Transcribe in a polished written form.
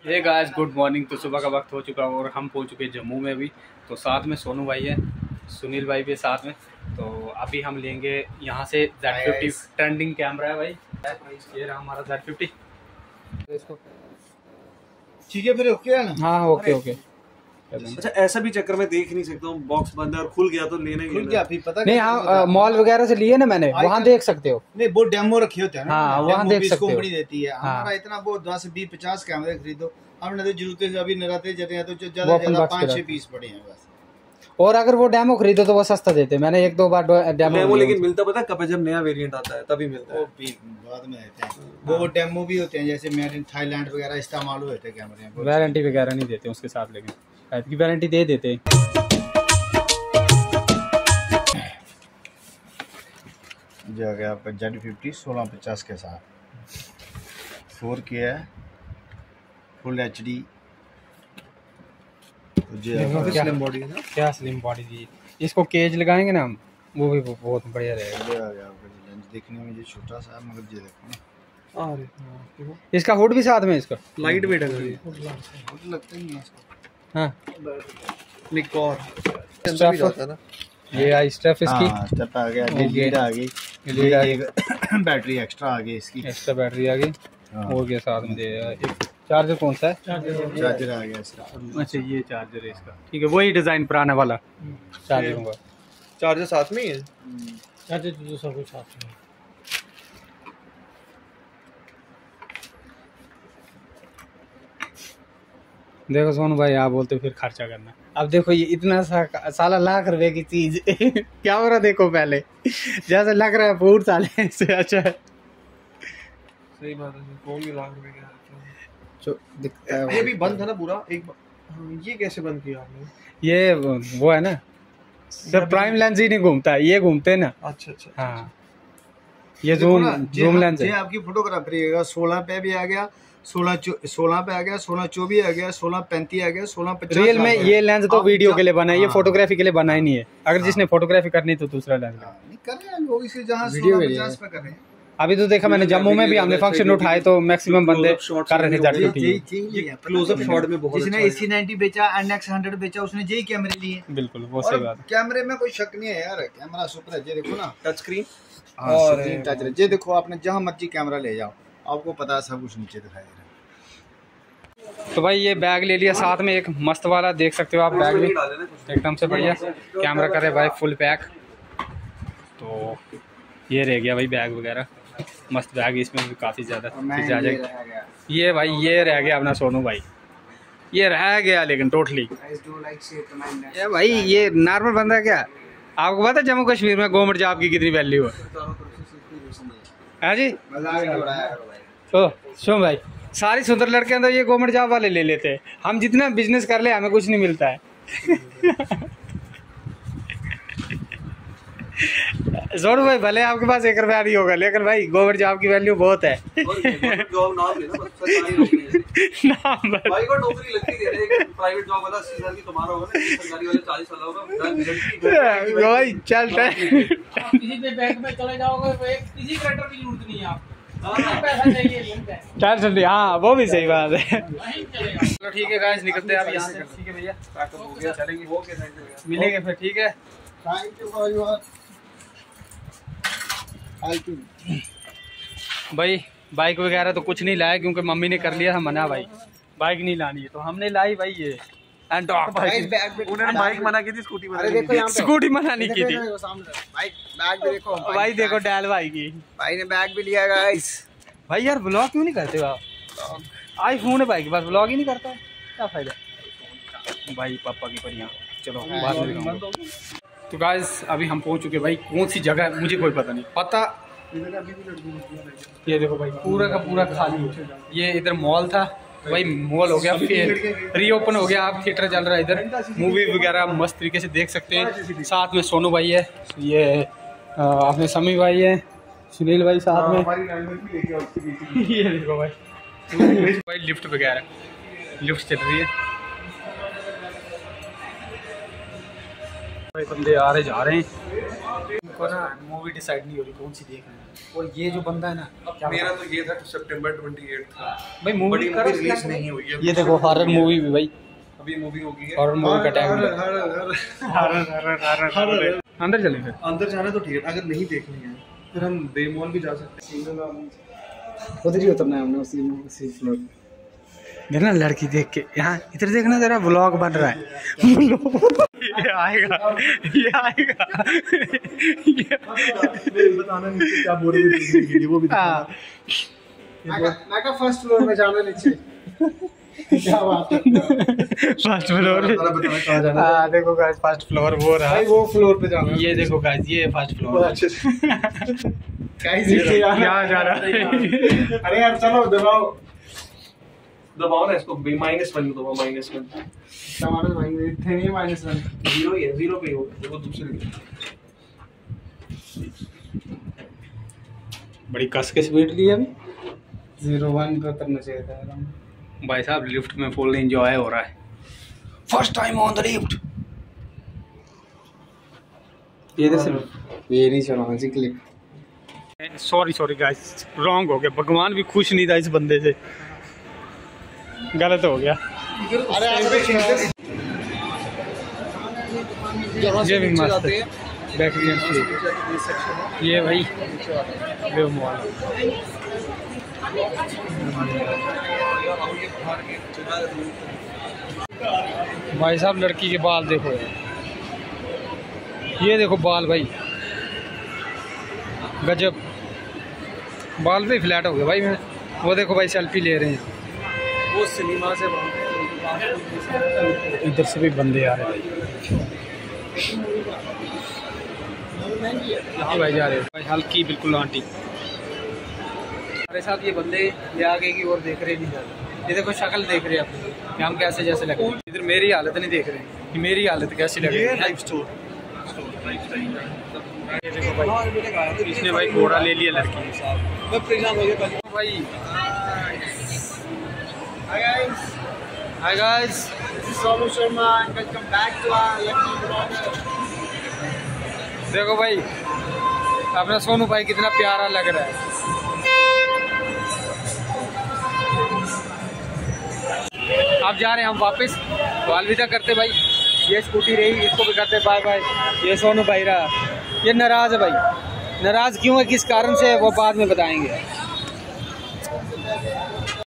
Hey guys, good morning. तो सुबह का वक्त हो चुका और हम पहुंच चुके जम्मू में भी। तो साथ में सोनू भाई है, सुनील भाई भी साथ में। तो अभी हम लेंगे यहाँ से Z50 ट्रेंडिंग कैमरा है भाई। ये रहा हमारा Z50। ठीक है फिर ओके है ना? हाँ ओके ओके। अच्छा ऐसा भी चक्कर में देख नहीं सकता हूँ, बॉक्स बंद है और खुल गया तो लेने खुल गया फिर पता नहीं। हाँ मॉल वगैरह से लिए ना मैंने, वहाँ देख सकते हो। नहीं वो डेमो रखे होते हैं ना। हाँ वहाँ देख सकते हो। कंपनी देती है। हमारा इतना वो 10 20 50 कैमरे खरीदो, हमने तो जरूरत है अभी नराते जाते हैं तो ज्यादा 5 6 20 पड़े हैं बस। और अगर वो डेमो खरीदो तो वो सस्ता देते हैं। मैंने 1-2 बार डेमो लेकिन मिलता पता है कब, जब नया वेरिएंट आता है तभी मिलता है। बाद में आते हैं वो डेमो भी होते हैं, जैसे मेड इन थाईलैंड वगैरह इस्तेमाल हुए थे कैमरे। वारंटी वगैरह नहीं देते उसके साथ, लेकिन की वारंटी दे देते। जो आ गया आपका Z50 1650 के साथ 4K है, फुल HD। स्लिम बॉडी है ना, क्या स्लिम बॉडी दी। इसको केज लगाएंगे ना हम, वो भी बहुत बढ़िया रहेगा। लेंस देखने में ये छोटा सा है मगर ये देखो ना, इसका हुड भी साथ में, इसका लाइट वेट है। हुड लगता ही नहीं है इसको। हाँ निक और ये आई स्टेप इसकी। स्टेप आ गया, लीड आ गई, लीड एक बैटरी एक्स्ट्रा आ गई, इसकी एक्स्ट्रा बैटरी आ गई। और क्या साथ में दे एक चार्जर, कौन सा है? चार्जर आ गया इसका। अच्छा ये चार्जर है इसका, ठीक है। वही डिजाइन पुराना वाला चार्जर होगा। चार्जर साथ में ही है। चार्जर तो सब कुछ साथ में। देखो सोनू भाई, आप बोलते फिर खर्चा करना। अब देखो ये इतना साला लाख रुपए की चीज क्या हो रहा, देखो पहले जैसे लग रहा है पूरा साले से अच्छा है। सही बात है, कौन भी लाख रुपए का जो दिखता है ये भी बंद था ना पूरा एक। ये कैसे बंद किया आपने? ये वो है ना, सिर्फ प्राइम लेंस ही नहीं घूमता, ये घूमते हैं ना। अच्छा अच्छा। हाँ ये जूम लेंस है। आपकी फोटोग्राफरी 16 पे भी आ गया, 16 पे आ गया, 16 24 आ गया, 16 35 आ गया, 16 50। रियल में ये लेंस तो वीडियो के लिए बना है, ये फोटोग्राफी के लिए बना ही नहीं है। अगर जिसने फोटोग्राफी करनी तो दूसरा लेंस कर रहे हैं वो, इसे जहां 16 50 पे कर रहे हैं। अभी तो देखा मैंने जम्मू में भी हमने फंक्शन उठाए तो मैक्सिमम बंदे कर रहे थे Z50। क्लोजअप शॉट में बहुत जिसने AC90 बेचा, NX100 बेचा, उसने यही कैमरे लिए। बिल्कुल वो सही बात है। कैमरे में कोई शक नहीं है यार, कैमरा सुपर है। ये देखो ना टच स्क्रीन और टच, ये देखो आपने जहां मर्जी कैमरा ले जाओ, आपको पता है सब कुछ नीचे दिखाई दे रहा है। तो भाई ये बैग ले लिया साथ में, एक मस्त वाला, देख सकते हो आप। बैग भी एकदम से बढ़िया, कैमरा करे भाई फुल पैक। तो ये रह गया भाई बैग वगैरह, मस्त बैग। इसमें भी काफ़ी ज़्यादा चीज़ें आ जाएगी। ये भाई ये रह गया अपना सोनू भाई, ये रह गया लेकिन टोटली। ये भाई ये नॉर्मल बंदा क्या, आपको पता है जम्मू कश्मीर में गवर्नमेंट जॉब की कितनी वैल्यू है जी? तो सुन भाई, सारी सुंदर लड़के हैं तो ये गवर्नमेंट जॉब वाले ले लेते हैं। हम जितना बिजनेस कर ले हमें कुछ नहीं मिलता है। सोनू भाई भले आपके पास 1 रुपया नहीं होगा, लेकिन भाई गवर्नमेंट जॉब की वैल्यू बहुत है। भाई को नौकरी लगती है, एक प्राइवेट जॉब वाला 80 साल की तुम्हारा होगा ना, सरकारी वाले 40 साल होगा भाई। चल किसी पे बैंक में चले जाओगे, किसी करेक्टर की जरूरत नहीं है आपको, पैसा चाहिए चार सब्जी। हाँ वो भी सही बात है। चलो ठीक है गाइस, निकलते हैं अब यहाँ से। ठीक है भैया, हो गया, चलेंगे, मिलेंगे फिर। ठीक है, थैंक यू फॉर योर भाई बाइक वगैरह तो कुछ नहीं लाया क्योंकि मम्मी ने कर लिया था मना भाई, बाइक नहीं लानी है। तो हमने लाई भाई ये उन्होंने बाइक मना की थी, स्कूटी मना नहीं की थी। बैग भी देखो भाई, देखो डैल भाई की, भाई ने बैग भी लिया गाइस। भाई यार ब्लॉग क्यों नहीं करते हो आप? आईफोन है भाई के पास, ब्लॉग ही नहीं करता है, क्या फायदा भाई। पापा की परियां। चलो बाद में। तो गाइस अभी हम पहुंच चुके भाई। कौन सी जगह है मुझे कोई पता नहीं, पता। ये देखो भाई पूरा का पूरा खाली। ये इधर मॉल था भाई, मॉल हो गया फिर रीओपन हो गया। अब थिएटर चल रहा है इधर, मूवी वगैरह मस्त तरीके से देख सकते हैं। साथ में सोनू भाई है, ये अपने समी भाई है, सुनील भाई साथ में। ये देखो भाई लिफ्ट वगैरह, लिफ्ट चल रही है भाई, बंदे आ रहे जा रहे हैं। को ना मूवी डिसाइड नहीं हो रही कौन सी देखनी है। और ये जो बंदा है ना, मेरा तो ये था सितंबर 28 था भाई मूवी रिलीज नहीं हुई है। ये देखो हॉरर मूवी भी भाई, अभी मूवी होगी है। हॉरर मूवी का टाइम अंदर चलें फिर। अंदर जाना तो ठीक है, अगर नहीं देखनी है फिर हम बे मॉल भी जा सकते हैं। उधर ही उतरना है हमने, उसी फ्लोर पे। देखना लड़की देख के, यहाँ इधर देखना जरा, व्लॉग बन रहा है। ये आएगा, ये आएगा, बताना नीचे क्या बोल रही है वो भी। मैं का फर्स्ट फ्लोर में जाना नीचे। क्या बात है, फर्स्ट फ्लोर। बताना कहाँ जाना है। देखो गाइस फर्स्ट फ्लोर वो रहा, भाई वो फ्लोर पे जाना है। ये देखो गाइस ये फर्स्ट फ्लोर। अच्छे से गाइस नीचे यहाँ जा रहा है। अरे यार चलो दबाओ ना इसको, -1 दबाओ, -1 टमाटर भाई थे नहीं -1 0 ही है, 0 पे ही होगा वो दूसरे। बड़ी कस के स्पीड ली अभी। 01 पे उतरना चाहिए था। भाई साहब लिफ्ट में फुल एंजॉय हो रहा है, first time on the lift. ये नहीं चलाना जी क्लिक। सॉरी गाइस, रॉन्ग हो गया। भगवान भी खुश नहीं था इस बंदे से, गलत हो गया। ये भी मस्त है, ये भाई वेव मॉल। भाई साहब लड़की के बाल देखो, ये देखो बाल भाई, गजब बाल भी फ्लैट हो गए भाई। मैं वो देखो भाई सेल्फी ले रहे हैं, वो सिनेमा से इधर से भी बंदे आ रहे हैं भाई, जा रहे हैं भाई हल्की बिल्कुल आंटी। हमारे साथ ये बंदे ये आगे की ओर देख रहे नहीं जाते, ये देखो शक्ल देख रहे हैं अपनी कि हम कैसे जैसे लग रहे हैं। इधर मेरी हालत नहीं देख रहे कि मेरी हालत कैसी लग रही है। लाइव स्टोर ये देखो भाई, इसने भाई घोड़ा ले लिया लड़की के साथ। मैं परेशान हो गया भाई। Hi guys, this is Sonu Sharma and welcome back to our lucky vlogger. देखो भाई अपना सोनू भाई कितना प्यारा लग रहा है। अब जा रहे हैं हम वापस, तो अलविदा करते भाई। ये स्कूटी रही, इसको भी करते बाय बाय। ये सोनू भाई रहा, ये नाराज है भाई। नाराज क्यों है, किस कारण से, वो बाद में बताएंगे।